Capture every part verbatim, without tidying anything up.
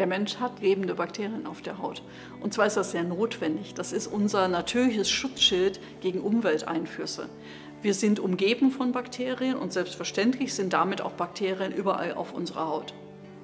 Der Mensch hat lebende Bakterien auf der Haut. Und zwar ist das sehr notwendig. Das ist unser natürliches Schutzschild gegen Umwelteinflüsse. Wir sind umgeben von Bakterien und selbstverständlich sind damit auch Bakterien überall auf unserer Haut.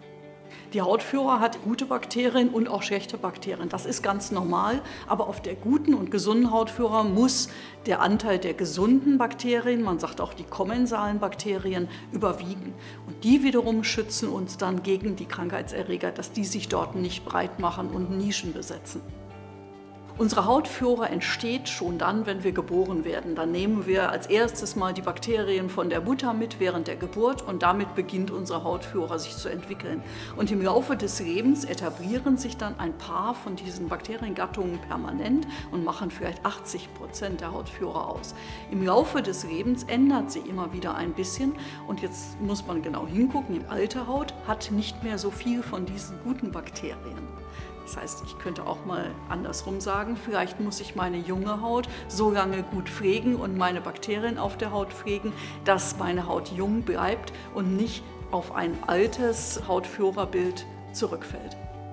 Die Hautflora hat gute Bakterien und auch schlechte Bakterien. Das ist ganz normal, aber auf der guten und gesunden Hautflora muss der Anteil der gesunden Bakterien, man sagt auch die kommensalen Bakterien, überwiegen. Und die wiederum schützen uns dann gegen die Krankheitserreger, dass die sich dort nicht breit machen und Nischen besetzen. Unsere Hautflora entsteht schon dann, wenn wir geboren werden. Dann nehmen wir als erstes mal die Bakterien von der Mutter mit während der Geburt und damit beginnt unsere Hautflora sich zu entwickeln. Und im Laufe des Lebens etablieren sich dann ein paar von diesen Bakteriengattungen permanent und machen vielleicht achtzig Prozent der Hautflora aus. Im Laufe des Lebens ändert sie immer wieder ein bisschen und jetzt muss man genau hingucken, die alte Haut hat nicht mehr so viel von diesen guten Bakterien. Das heißt, ich könnte auch mal andersrum sagen, vielleicht muss ich meine junge Haut so lange gut pflegen und meine Bakterien auf der Haut pflegen, dass meine Haut jung bleibt und nicht auf ein altes Hautflora-Bild zurückfällt.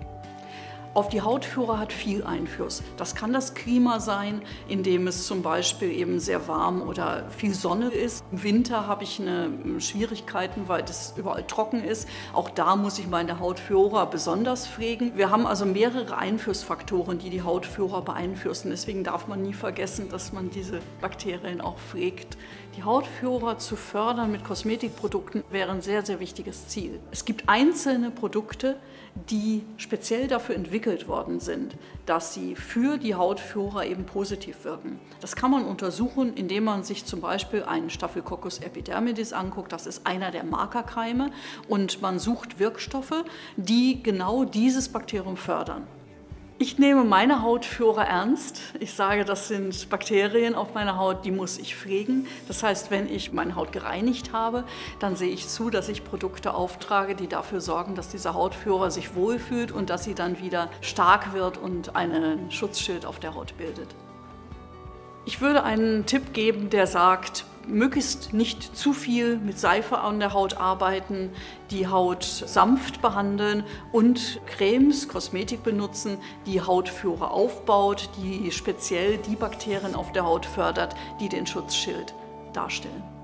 Auf die Hautflora hat viel Einfluss. Das kann das Klima sein, in dem es zum Beispiel eben sehr warm oder viel Sonne ist. Im Winter habe ich eine Schwierigkeiten, weil es überall trocken ist. Auch da muss ich meine Hautflora besonders pflegen. Wir haben also mehrere Einflussfaktoren, die die Hautflora beeinflussen. Deswegen darf man nie vergessen, dass man diese Bakterien auch pflegt. Die Hautflora zu fördern mit Kosmetikprodukten wäre ein sehr, sehr wichtiges Ziel. Es gibt einzelne Produkte, die speziell dafür entwickelt worden sind, dass sie für die Hautflora eben positiv wirken. Das kann man untersuchen, indem man sich zum Beispiel einen Staphylococcus epidermidis anguckt. Das ist einer der Markerkeime und man sucht Wirkstoffe, die genau dieses Bakterium fördern. Ich nehme meine Hautflora ernst. Ich sage, das sind Bakterien auf meiner Haut, die muss ich pflegen. Das heißt, wenn ich meine Haut gereinigt habe, dann sehe ich zu, dass ich Produkte auftrage, die dafür sorgen, dass diese Hautflora sich wohlfühlt und dass sie dann wieder stark wird und einen Schutzschild auf der Haut bildet. Ich würde einen Tipp geben, der sagt, möglichst nicht zu viel mit Seife an der Haut arbeiten, die Haut sanft behandeln und Cremes, Kosmetik benutzen, die Hautflora aufbaut, die speziell die Bakterien auf der Haut fördert, die den Schutzschild darstellen.